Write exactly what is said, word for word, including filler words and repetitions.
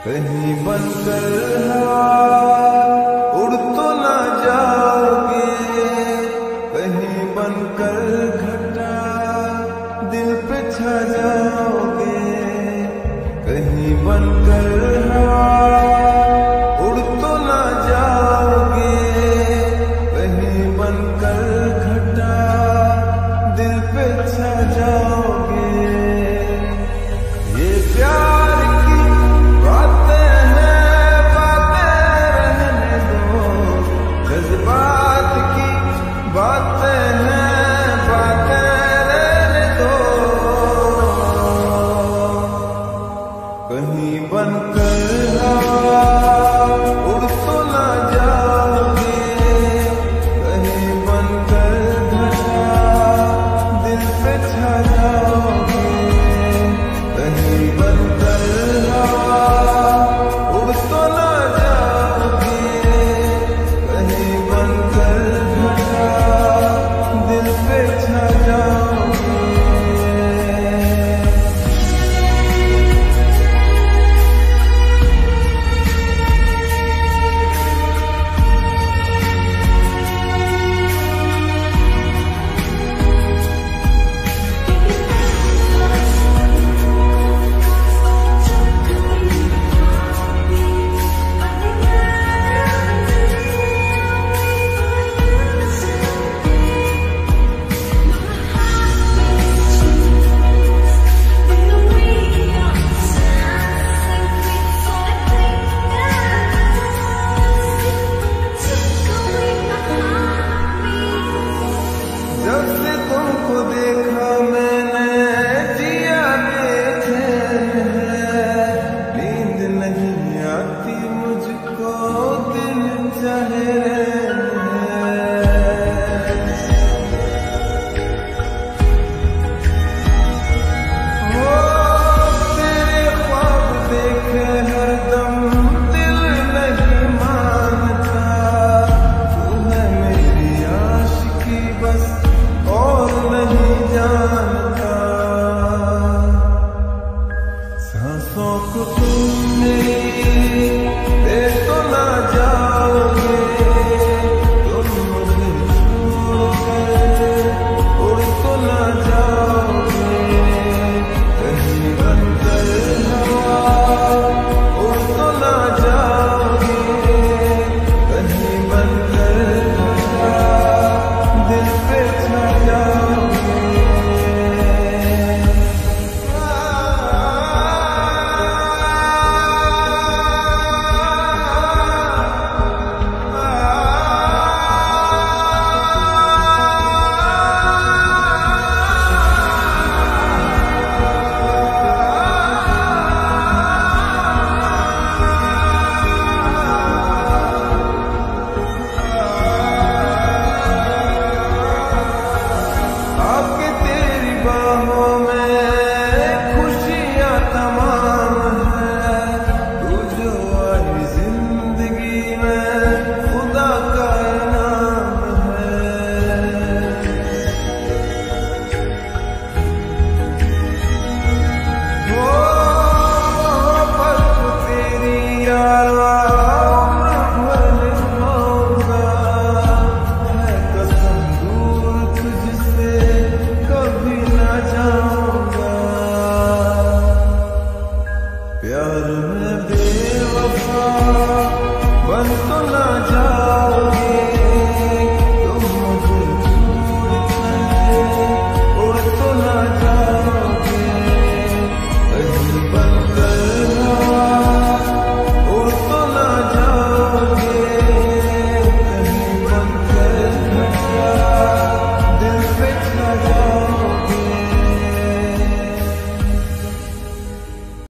कहीं बनकर हवा उड़ तो ना जाओगे, कहीं बनकर घटा दिल पे छा जाओगे। कहीं बनकर हवा उड़ तो ना जाओगे, कहीं बनकर घटा दिल पे छा जाओगे। ये प्यार की बातें हैं, बातें रहने दो, जज्बात की बातें हैं, बातें रहने दो। कहीं बनकर हवा उड़ तो ना जाओगे, कहीं बनकर घटा दिल पे छा जाओगे। कहीं बनकर हवा उड़ तो ना जाओगे, कहीं बनकर घटा दिल पे छा जाओगे। जब से तुमको देखा मैंने